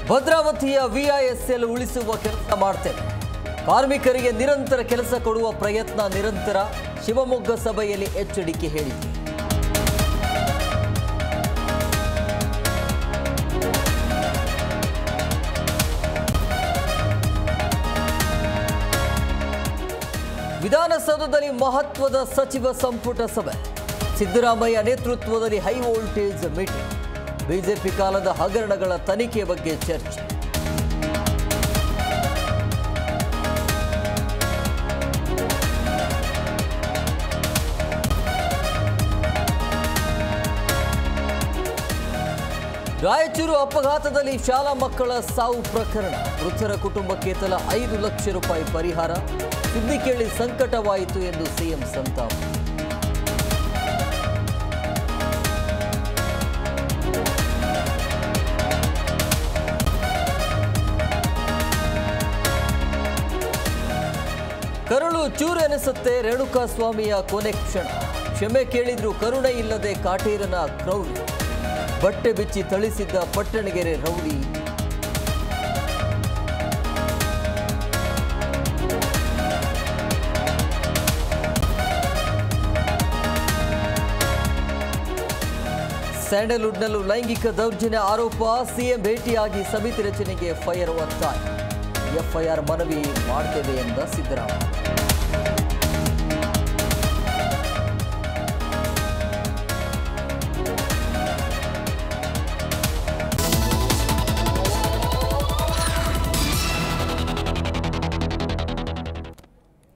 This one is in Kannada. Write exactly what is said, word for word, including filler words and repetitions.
ಭದ್ರಾವತಿಯ ವಿಐಎಸ್ಎಲ್ ಉಳಿಸುವ ಕೆಲಸ ಮಾಡ್ತೇವೆ. ಕಾರ್ಮಿಕರಿಗೆ ನಿರಂತರ ಕೆಲಸ ಕೊಡುವ ಪ್ರಯತ್ನ ನಿರಂತರ. ಶಿವಮೊಗ್ಗ ಸಭೆಯಲ್ಲಿ ಎಚ್ಚರಿಕೆ ಹೇಳಿಕೆ. ವಿಧಾನಸೌಧದಲ್ಲಿ ಮಹತ್ವದ ಸಚಿವ ಸಂಪುಟ ಸಭೆ. ಸಿದ್ದರಾಮಯ್ಯ ನೇತೃತ್ವದಲ್ಲಿ ಹೈ ವೋಲ್ಟೇಜ್ ಮೀಟಿಂಗ್. ಬಿಜೆಪಿ ಕಾಲದ ಹಗರಣಗಳ ತನಿಖೆ ಬಗ್ಗೆ ಚರ್ಚೆ. ರಾಯಚೂರು ಅಪಘಾತದಲ್ಲಿ ಶಾಲಾ ಮಕ್ಕಳ ಸಾವು ಪ್ರಕರಣ. ಮೃತರ ಕುಟುಂಬಕ್ಕೆ ತಲಾ ಐದು ಲಕ್ಷ ರೂಪಾಯಿ ಪರಿಹಾರ. ಸುದ್ದಿ ಕೇಳಿ ಸಂಕಟವಾಯಿತು ಎಂದು ಸಿಎಂ ಸಂತಾಪ. ಕರುಳು ಚೂರೆನಿಸುತ್ತೆ ರೇಣುಕಾಸ್ವಾಮಿಯ ಕೊನೆ ಕ್ಷಣ. ಕ್ಷಮೆ ಕೇಳಿದ್ರು ಕರುಣೆ ಇಲ್ಲದೆ ಕಾಟೇರನ ಕ್ರೌರ್ಯ. ಬಟ್ಟೆ ಬಿಚ್ಚಿ ಥಳಿಸಿದ್ದ ಪಟ್ಟಣಗೆರೆ ರೌಡಿ. ಸ್ಯಾಂಡಲ್ವುಡ್ನಲ್ಲೂ ಲೈಂಗಿಕ ದೌರ್ಜನ್ಯ ಆರೋಪ. ಸಿಎಂ ಭೇಟಿಯಾಗಿ ಸಮಿತಿ ರಚನೆಗೆ ಫೈರ್ ಒತ್ತಾಯ. ಎಫ್ಐಆರ್ ಮನವಿ ಮಾಡ್ತೇವೆ ಎಂದ ಸಿದ್ದರಾಮಯ್ಯ.